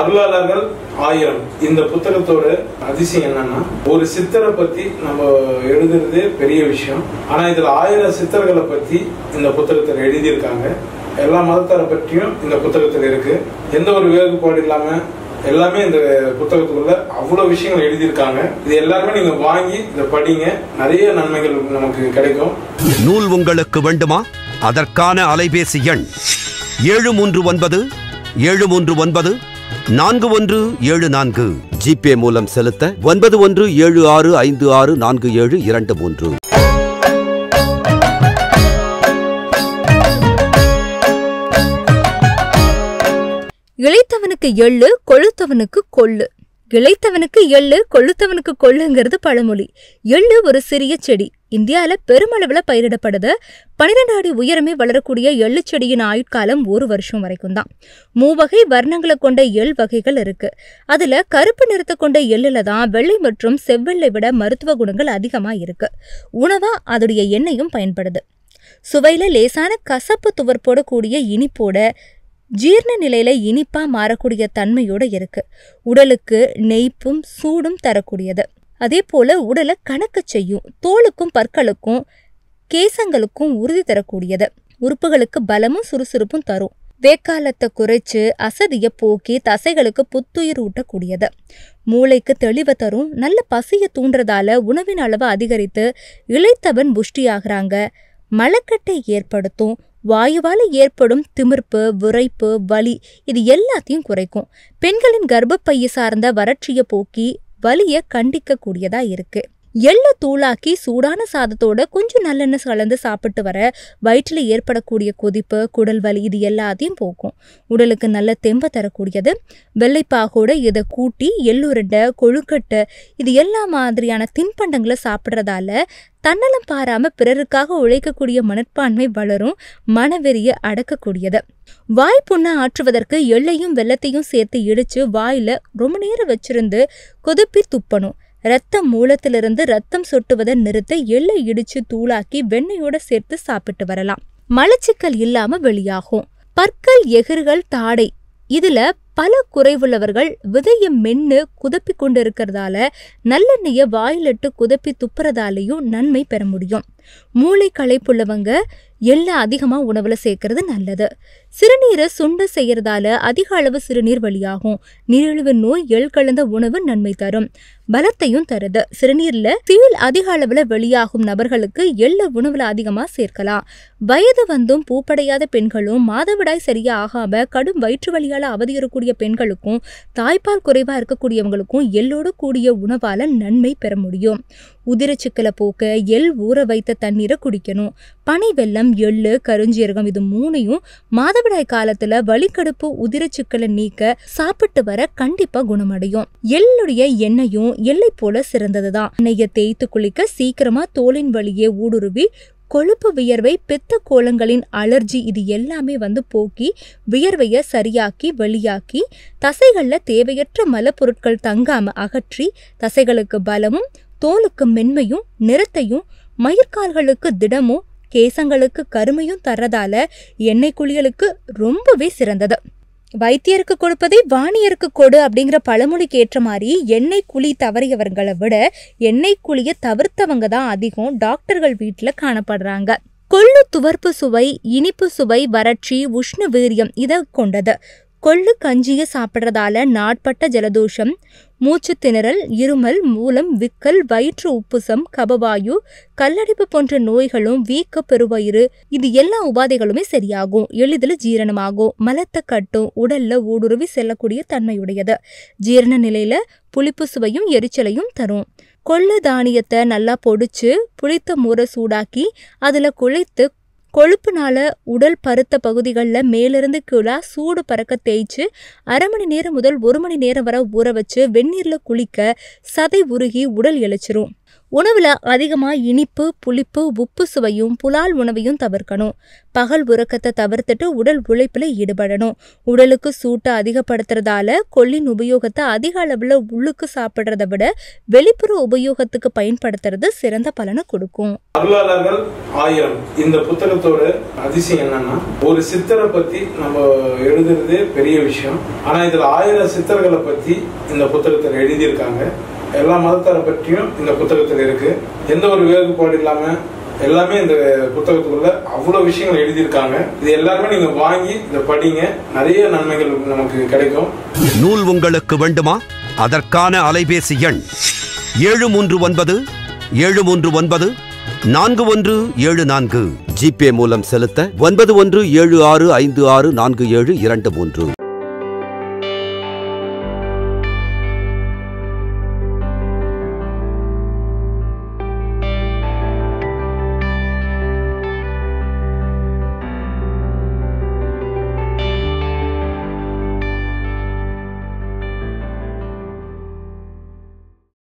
அருளாளர்கள் 1000 இந்த புத்தகத்தோட அதிசயம் என்னன்னா, ஒரு சித்தரை பத்தி நம்ம எழுதுறதே பெரிய விஷயம். ஆனா இதுல 1000 சித்தர்களை பத்தி இந்த புத்தகத்துல எழுதியிருக்காங்க. எல்லா மதத்தாரை பற்றியும் இந்த புத்தகத்துல இருக்கு. எந்த ஒரு வேறுபாடு இல்லாம எல்லாமே இந்த புத்தகத்துக்குள்ள அவ்வளவு விஷயங்கள் எழுதியிருக்காங்க. இது எல்லாருமே நீங்க வாங்கி இதை படிங்க, நிறைய நன்மைகள் நமக்கு கிடைக்கும். நூல் உங்களுக்கு வேண்டுமா? அதற்கான அலைபேசி எண் 739-739-4174. ஜிபே மூலம் செலுத்த 9176564723. இளைத்தவனுக்கு எள்ளு, கொழுத்தவனுக்கு கொள்ளு. இளைத்தவனுக்கு எள்ளு, கொழுத்தவனுக்கு கொள்ளுங்கிறது பழமொழி. எள்ளு ஒரு சிறிய செடி. இந்தியால பெருமளவுல பயிரிடப்படுது. 12 அடி உயரமே வளரக்கூடிய எள்ளு செடியின் ஆயுட்காலம் 1 வருஷம் வரைக்கும் தான். 3 வகை வர்ணங்களை கொண்ட எள் வகைகள் இருக்கு. அதுல கருப்பு நிறத்தை கொண்ட எள்ளுல தான் வெள்ளை மற்றும் செவ்வெள்ளை விட மருத்துவ குணங்கள் அதிகமா இருக்கு. உணவா அதோடைய எண்ணெயும் பயன்படுது. சுவையில லேசான கசப்பு துவர்ப்போட கூடிய இனிப்போட ஜீரண நிலையில இனிப்பா மாறக்கூடிய தன்மையோட இருக்கு. உடலுக்கு நெய்ப்பும் சூடும் தரக்கூடியது. அதே போல உடலை கணக்க செய்யும். தோலுக்கும் பற்களுக்கும் கேசங்களுக்கும் உறுதி தரக்கூடியது. உறுப்புகளுக்கு பலமும் சுறுசுறுப்பும் தரும். வேக்காலத்தை குறைச்சு அசதிய போக்கி தசைகளுக்கு புத்துயிர் ஊட்டக்கூடியது. மூளைக்கு தெளிவை தரும். நல்ல பசிய தூண்டுறதால உணவின் அளவு அதிகரித்து இளைத்தவன் புஷ்டியாகிறாங்க. மலக்கட்டை ஏற்படுத்தும். வாயுவால ஏற்படும் திமிர்ப்பு, விரைப்பு, வலி இது எல்லாத்தையும் குறைக்கும். பெண்களின் கர்ப்பப்பையை சார்ந்த வறட்சிய போக்கி வலிய கண்டிக்க கூடியதா இருக்கு. எள்ள தூளாக்கி சூடான சாதத்தோட கொஞ்சம் நல்லெண்ணெய் கலந்து சாப்பிட்டு வர வயிற்றுல ஏற்படக்கூடிய கொதிப்பு, குடல் வலி இது எல்லாத்தையும் போக்கும். உடலுக்கு நல்ல தெம்ப தரக்கூடியது. வெள்ளைப்பாகோட இதை கூட்டி எள்ளுருண்டை, கொழுக்கட்டை இது எல்லா மாதிரியான தின்பண்டங்களை சாப்பிட்றதால தன்னலம் பாராம பிறருக்காக உழைக்கக்கூடிய மனப்பான்மை வளரும். மனவெறிய அடக்கக்கூடியது. வாய்ப்புண்ண ஆற்றுவதற்கு எள்ளையும் வெள்ளத்தையும் சேர்த்து இடிச்சு வாயில ரொம்ப நேரம் வச்சிருந்து கொதிப்பி துப்பணும். இரத்த மூலத்திலிருந்து ரத்தம் சொட்டுவதை நிறுத்த எள்ளை இடிச்சு தூளாக்கி வெண்ணெயோட சேர்த்து சாப்பிட்டு வரலாம். மலச்சிக்கல் இல்லாம வெளியாகும். பற்கள், எகிர்கள், தாடை இதுல பல குறைவுள்ளவர்கள் விதைய மென்னு குதப்பி கொண்டு இருக்கிறதால நல்லெண்ணெய வாயிலிட்டு குதப்பி துப்புறதாலையும் நன்மை பெற முடியும். மூளை களைப்புள்ளவங்க எல்லாம் அதிகமா உணவுல சேர்க்கறது நல்லது. சிறுநீரை சுண்ட செய்யறதால அதிக அளவு சிறுநீர் வெளியாகும். நீரிழிவு நோய் எள் கலந்த உணவு நன்மை தரும். பலத்தையும் தருது. சிறுநீர்ல சீல் அதிக அளவுல வெளியாகும் நபர்களுக்கு எள்ள உணவுல அதிகமா சேர்க்கலாம். வயது வந்தும் பூப்படையாத பெண்களும் மாதவிடாய் சரியா ஆகாம கடும் வயிற்று வலியால அவதியுறக்கூடிய பெண்களுக்கும் தாய்ப்பால் குறைவா இருக்கக்கூடியவங்களுக்கும் எள்ளோடு கூடிய உணவால நன்மை பெற முடியும். உதிரச்சிக்கலை போக்க எள் ஊற வைத்த தண்ணீரை குடிக்கணும். பனை வெல்லம், எள்ளு, கருஞ்சீரகம் இது 3ஐயும் மாதவிடாய் காலத்துல வலிக்கடுப்பு, உதிரச்சிக்கலை நீக்க சாப்பிட்டு வர கண்டிப்பா குணமடையும். எள்ளுடைய எண்ணெயும் எள்ளை போல சிறந்ததுதான். எண்ணெயை தேய்த்து குளிக்க சீக்கிரமா தோலின் வழியே ஊடுருவி கொழுப்பு, வியர்வை, பெத்த கோலங்களின் அலர்ஜி இது எல்லாமே போக்கி வியர்வைய சரியாக்கி வெளியாக்கி தசைகள்ல தேவையற்ற மலப்பொருட்கள் தங்காம அகற்றி தசைகளுக்கு பலமும், தோலுக்கு மென்மையும், நிறத்தையும், மயிர்கால்களுக்கு திடமும், கேசங்களுக்கு கருமையும் தர்றதால எண்ணெய் குளியலுக்கு ரொம்பவே சிறந்தது. வைத்தியருக்கு கொடுப்பதை வாணியருக்கு கொடு அப்படிங்கிற பழமொழிக்கு ஏற்ற மாதிரி எண்ணெய் குழி தவறியவர்களை விட எண்ணெய் குழிய தவிர்த்தவங்க தான் அதிகம் டாக்டர்கள் வீட்டுல காணப்படுறாங்க. கொள்ளு துவர்ப்பு சுவை, இனிப்பு சுவை, வறட்சி, உஷ்ண வீரியம் இதை கொண்டது. கொள்ளு கஞ்சியை சாப்பிட்றதால நாட்பட்ட ஜலதோஷம், மூச்சு திணறல், இருமல், மூலம், விக்கல், வயிற்று உப்புசம், கபவாயு, கல்லடைப்பு போன்ற நோய்களும், வீக்க பெருவயிறு இது எல்லா உபாதைகளுமே சரியாகும். எளிதில் ஜீரணமாகும். மலத்தை கட்டும். உடல்ல ஊடுருவி செல்லக்கூடிய தன்மையுடையது. ஜீரண நிலையில புளிப்பு சுவையும் எரிச்சலையும் தரும். கொள்ளு தானியத்தை நல்லா பொடிச்சு புளித்த மூரை சூடாக்கி அதுல குழைத்து கொழுப்புனால உடல் பருத்த பகுதிகளில் மேலிருந்து கீழே சூடு பறக்க தேய்ச்சி 1/2 மணி நேரம் முதல் 1 மணி நேரம் வரை ஊற வச்சு வெந்நீரில் குளிக்க சதை உருகி உடல் இழைச்சிரும். உணவுல அதிகமா இனிப்பு, புளிப்பு, உப்பு சுவையும் புலால் உணவையும் தவிர்க்கணும். பகல் உறக்கத்தை தவிர்த்துட்டு உடல் உழைப்புல ஈடுபடணும். உடலுக்கு சூட்டை அதிகப்படுத்துறதால கொள்ளின் உபயோகத்தை அதிக அளவுல உள்ளுக்கு சாப்பிடுறத விட வெளிப்புற உபயோகத்துக்கு பயன்படுத்துறது சிறந்த பலனை கொடுக்கும். அருளாளர்கள் 1000 இந்த புத்தகத்தோட அதிசயம் என்னன்னா, ஒரு சித்தரை பத்தி நம்ம எழுதுறதே பெரிய விஷயம். ஆனா இதுல 1000 சித்தர்களை பத்தி இந்த புத்தகத்தில் எழுதியிருக்காங்க. எல்லா மதத்தாரை பற்றியும் இந்த புத்தகத்தில் இருக்கு. எந்த ஒரு வேறுபாடு இல்லாம எல்லாமே இந்த புத்தகத்துக்குள்ள அவ்வளவு விஷயங்கள் எழுதியிருக்காங்க. இது எல்லாருமே நீங்க வாங்கி இதை படிங்க, நிறைய நன்மைகள் நமக்கு கிடைக்கும். நூல் உங்களுக்கு வேண்டுமா? அதற்கான அலைபேசி எண் 739-739-4174. ஜிபே மூலம் செலுத்த 9176564723.